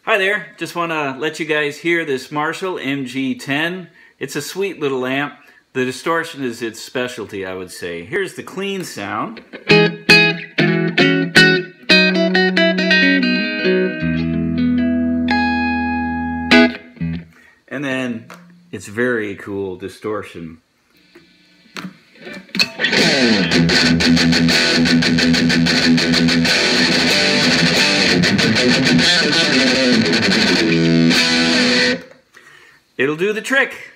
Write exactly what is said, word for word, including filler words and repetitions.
Hi there, just want to let you guys hear this Marshall M G ten. It's a sweet little amp. The distortion is its specialty, I would say. Here's the clean sound. And then it's very cool distortion. It'll do the trick.